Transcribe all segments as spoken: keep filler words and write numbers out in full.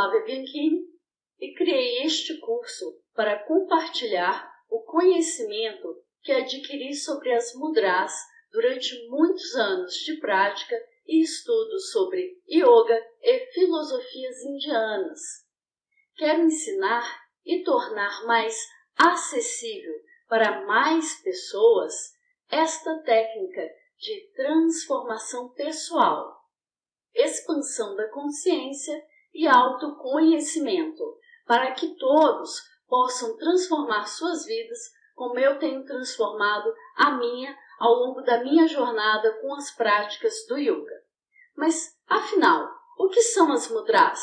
Flávia Bianchini e criei este curso para compartilhar o conhecimento que adquiri sobre as mudras durante muitos anos de prática e estudo sobre yoga e filosofias indianas. Quero ensinar e tornar mais acessível para mais pessoas esta técnica de transformação pessoal, expansão da consciência e autoconhecimento, para que todos possam transformar suas vidas como eu tenho transformado a minha ao longo da minha jornada com as práticas do yoga. Mas, afinal, o que são as mudras?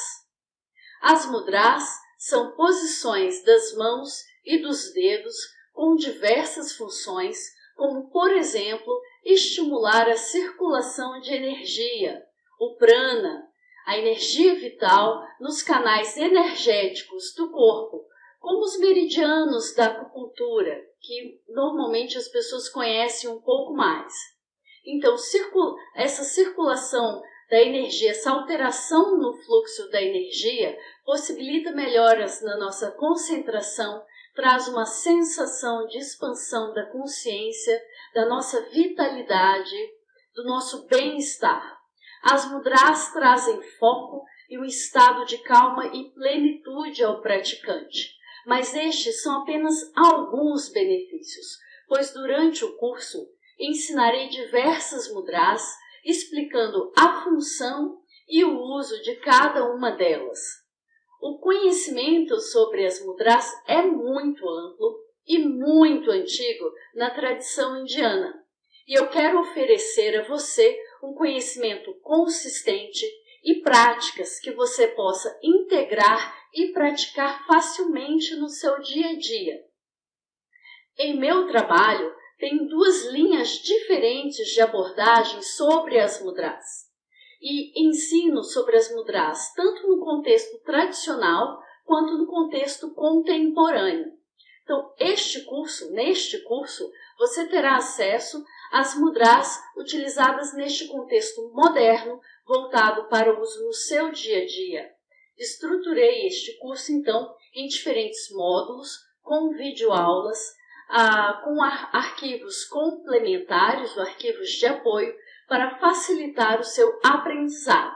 As mudras são posições das mãos e dos dedos com diversas funções, como, por exemplo, estimular a circulação de energia, o prana, a energia vital nos canais energéticos do corpo, como os meridianos da acupuntura, que normalmente as pessoas conhecem um pouco mais. Então, circula, essa circulação da energia, essa alteração no fluxo da energia, possibilita melhoras na nossa concentração, traz uma sensação de expansão da consciência, da nossa vitalidade, do nosso bem-estar. As mudras trazem foco e um estado de calma e plenitude ao praticante. Mas estes são apenas alguns benefícios, pois durante o curso ensinarei diversas mudras, explicando a função e o uso de cada uma delas. O conhecimento sobre as mudras é muito amplo e muito antigo na tradição indiana, e eu quero oferecer a você um conhecimento consistente e práticas que você possa integrar e praticar facilmente no seu dia a dia. Em meu trabalho, tenho duas linhas diferentes de abordagem sobre as mudras. E ensino sobre as mudras tanto no contexto tradicional quanto no contexto contemporâneo. Então, este curso, neste curso, você terá acesso às mudras utilizadas neste contexto moderno, voltado para o uso no seu dia a dia. Estruturei este curso, então, em diferentes módulos, com videoaulas, ah, com ar arquivos complementares, ou arquivos de apoio, para facilitar o seu aprendizado.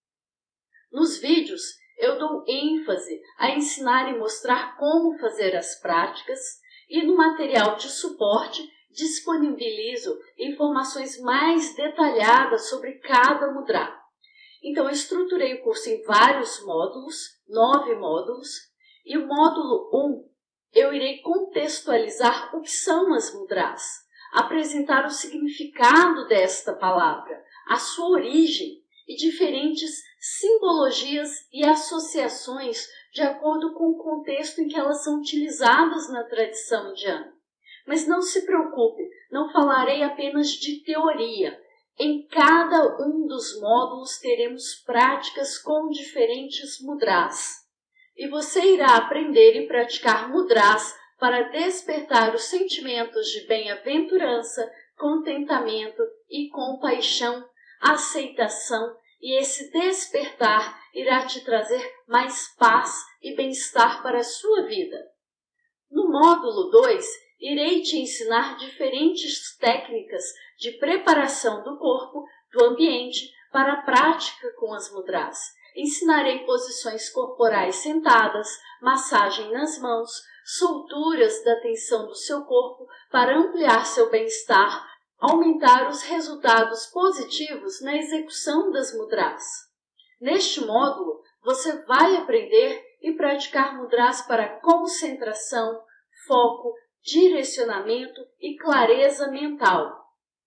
Nos vídeos, eu dou ênfase a ensinar e mostrar como fazer as práticas, e no material de suporte disponibilizo informações mais detalhadas sobre cada mudra. Então, eu estruturei o curso em vários módulos, nove módulos, e o módulo um, eu irei contextualizar o que são as mudras, apresentar o significado desta palavra, a sua origem e diferentes simbologias e associações de acordo com o contexto em que elas são utilizadas na tradição indiana. Mas não se preocupe, não falarei apenas de teoria. Em cada um dos módulos teremos práticas com diferentes mudras. E você irá aprender e praticar mudras para despertar os sentimentos de bem-aventurança, contentamento e compaixão, aceitação, e esse despertar irá te trazer mais paz e bem-estar para a sua vida. No módulo dois, irei te ensinar diferentes técnicas de preparação do corpo, do ambiente, para a prática com as mudras. Ensinarei posições corporais sentadas, massagem nas mãos, solturas da tensão do seu corpo para ampliar seu bem-estar, aumentar os resultados positivos na execução das mudras. Neste módulo, você vai aprender e praticar mudras para concentração, foco, direcionamento e clareza mental.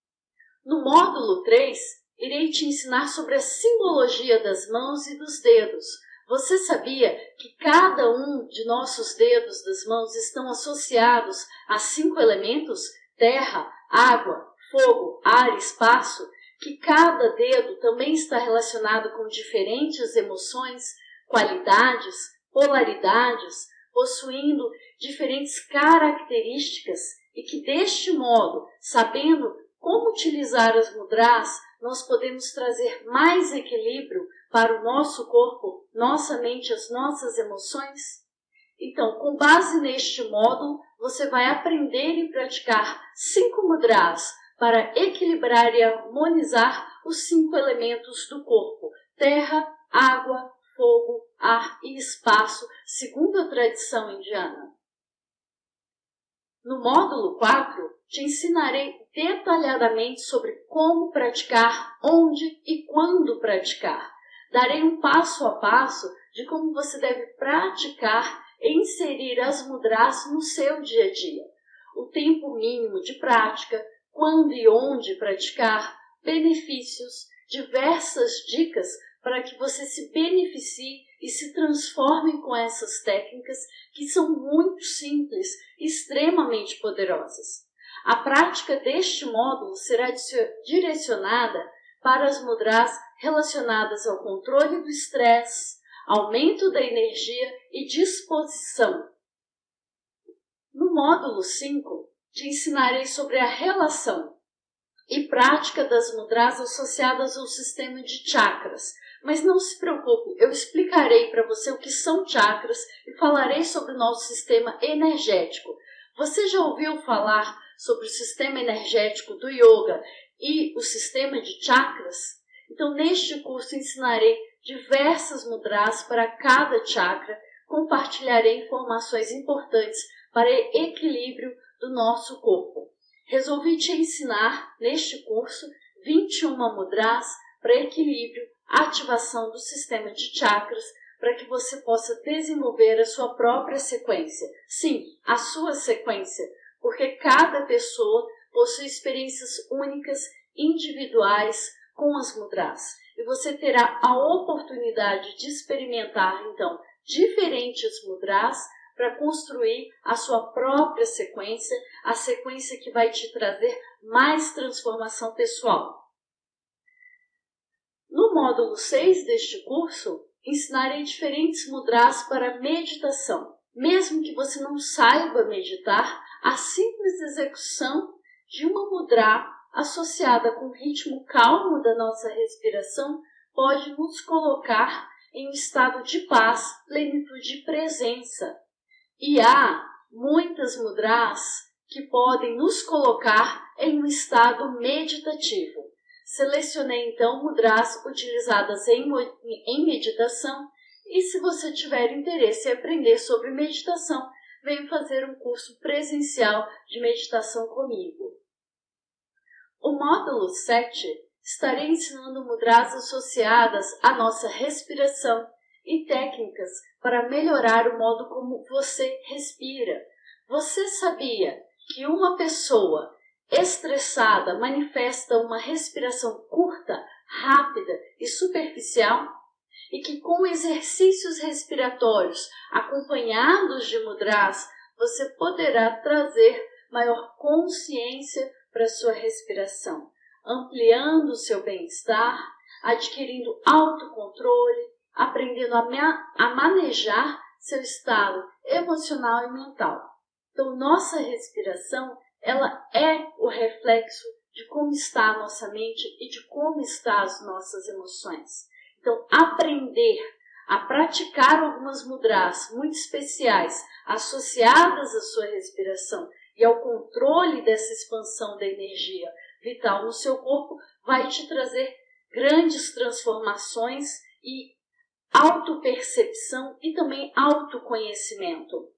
No módulo três, irei te ensinar sobre a simbologia das mãos e dos dedos. Você sabia que cada um de nossos dedos das mãos estão associados a cinco elementos? Terra, água, fogo, ar, espaço? Que cada dedo também está relacionado com diferentes emoções, qualidades, polaridades, possuindo diferentes características, e que deste modo, sabendo como utilizar as mudras, nós podemos trazer mais equilíbrio para o nosso corpo, nossa mente, as nossas emoções? Então, com base neste módulo, você vai aprender e praticar cinco mudras para equilibrar e harmonizar os cinco elementos do corpo: terra, água, fogo, ar e espaço, segundo a tradição indiana. No módulo quatro, te ensinarei detalhadamente sobre como praticar, onde e quando praticar. Darei um passo a passo de como você deve praticar e inserir as mudras no seu dia a dia. O tempo mínimo de prática, quando e onde praticar, benefícios, diversas dicas para que você se beneficie e se transforme com essas técnicas que são muito simples e extremamente poderosas. A prática deste módulo será direcionada para as mudras relacionadas ao controle do estresse, aumento da energia e disposição. No módulo cinco, te ensinarei sobre a relação e prática das mudras associadas ao sistema de chakras. Mas não se preocupe, eu explicarei para você o que são chakras e falarei sobre o nosso sistema energético. Você já ouviu falar sobre o sistema energético do yoga e o sistema de chakras? Então, neste curso ensinarei diversas mudras para cada chakra, compartilharei informações importantes para o equilíbrio do nosso corpo. Resolvi te ensinar, neste curso, vinte e uma mudras para equilíbrio, ativação do sistema de chakras, para que você possa desenvolver a sua própria sequência. Sim, a sua sequência, porque cada pessoa possui experiências únicas, individuais com as mudras. E você terá a oportunidade de experimentar, então, diferentes mudras para construir a sua própria sequência, a sequência que vai te trazer mais transformação pessoal. No módulo seis deste curso, ensinarei diferentes mudras para meditação. Mesmo que você não saiba meditar, a simples execução de uma mudra associada com o ritmo calmo da nossa respiração pode nos colocar em um estado de paz, plenitude e presença. E há muitas mudras que podem nos colocar em um estado meditativo. Selecionei então mudras utilizadas em, em meditação e se você tiver interesse em aprender sobre meditação, venha fazer um curso presencial de meditação comigo. O módulo sete, estarei ensinando mudras associadas à nossa respiração e técnicas para melhorar o modo como você respira. Você sabia que uma pessoa estressada manifesta uma respiração curta, rápida e superficial? E que com exercícios respiratórios acompanhados de mudras, você poderá trazer maior consciência para a sua respiração, ampliando o seu bem-estar, adquirindo autocontrole, aprendendo a, ma- a manejar seu estado emocional e mental. Então, nossa respiração, ela é o reflexo de como está a nossa mente e de como estão as nossas emoções. Então, aprender a praticar algumas mudras muito especiais associadas à sua respiração e ao controle dessa expansão da energia vital no seu corpo vai te trazer grandes transformações e autopercepção e também autoconhecimento.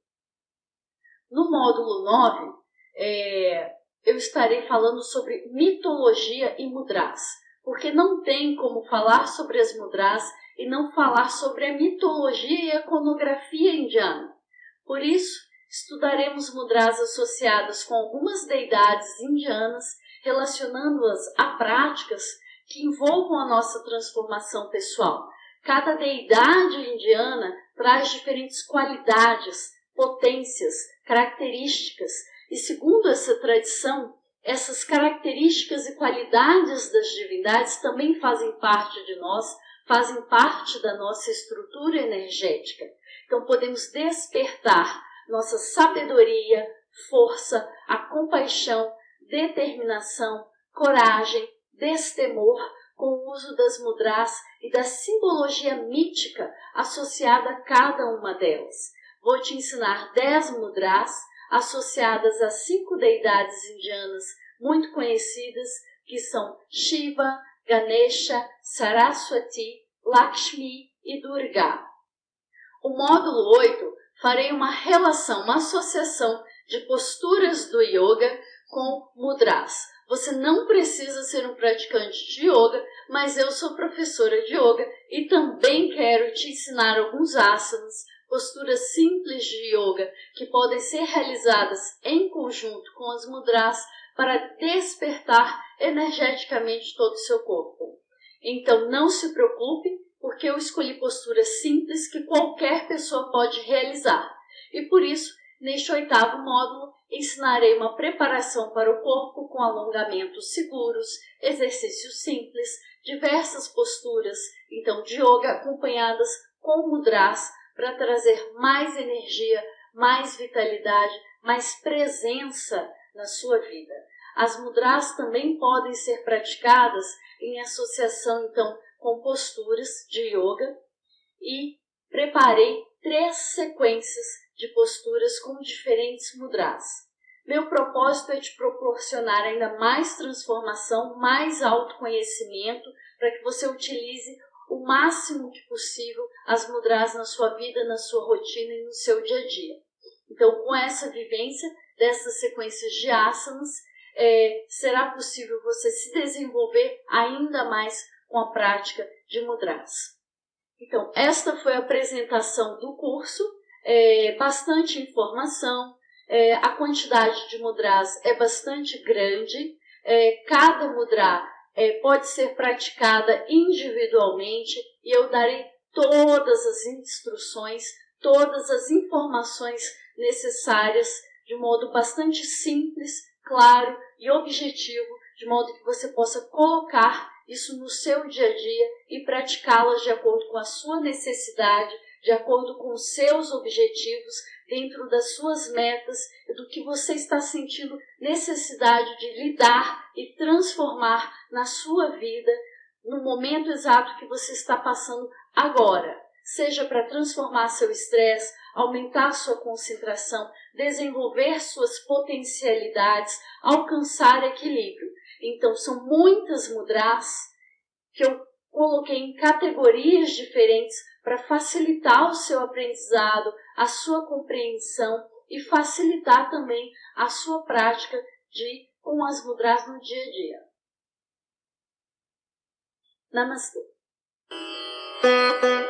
No módulo nove, é, eu estarei falando sobre mitologia e mudras, porque não tem como falar sobre as mudras e não falar sobre a mitologia e a iconografia indiana. Por isso, estudaremos mudras associadas com algumas deidades indianas, relacionando-as a práticas que envolvam a nossa transformação pessoal. Cada deidade indiana traz diferentes qualidades, potências, características, e segundo essa tradição, essas características e qualidades das divindades também fazem parte de nós, fazem parte da nossa estrutura energética. Então podemos despertar nossa sabedoria, força, a compaixão, determinação, coragem, destemor, com o uso das mudras e da simbologia mítica associada a cada uma delas. Vou te ensinar dez mudras associadas a cinco deidades indianas muito conhecidas, que são Shiva, Ganesha, Saraswati, Lakshmi e Durga. O módulo oito, farei uma relação, uma associação de posturas do yoga com mudras. Você não precisa ser um praticante de yoga, mas eu sou professora de yoga e também quero te ensinar alguns asanas, posturas simples de yoga que podem ser realizadas em conjunto com as mudras para despertar energeticamente todo o seu corpo. Então não se preocupe, porque eu escolhi posturas simples que qualquer pessoa pode realizar. E por isso, neste oitavo módulo, ensinarei uma preparação para o corpo com alongamentos seguros, exercícios simples, diversas posturas, então de yoga acompanhadas com mudras para trazer mais energia, mais vitalidade, mais presença na sua vida. As mudras também podem ser praticadas em associação, então, com posturas de yoga e preparei três sequências de posturas com diferentes mudras. Meu propósito é te proporcionar ainda mais transformação, mais autoconhecimento, para que você utilize o máximo que possível as mudras na sua vida, na sua rotina e no seu dia a dia. Então, com essa vivência dessas sequências de asanas, é, será possível você se desenvolver ainda mais com a prática de mudras. Então, esta foi a apresentação do curso, é, bastante informação, é, a quantidade de mudras é bastante grande, é, cada mudra é, pode ser praticada individualmente e eu darei todas as instruções, todas as informações necessárias de modo bastante simples, claro e objetivo, de modo que você possa colocar isso no seu dia a dia e praticá-las de acordo com a sua necessidade, de acordo com os seus objetivos, dentro das suas metas e do que você está sentindo necessidade de lidar e transformar na sua vida no momento exato que você está passando agora. Seja para transformar seu estresse, aumentar sua concentração, desenvolver suas potencialidades, alcançar equilíbrio. Então, são muitas mudras que eu coloquei em categorias diferentes para facilitar o seu aprendizado, a sua compreensão e facilitar também a sua prática de com as mudras no dia a dia. Namastê.